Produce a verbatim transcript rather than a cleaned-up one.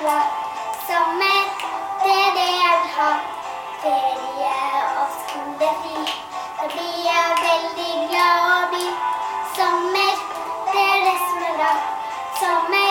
bra. Sommer, det er det jeg vil ha. Ferie og skolefri. Da blir jeg veldig glad og blid. Sommer, det er det som er bra. Sommer.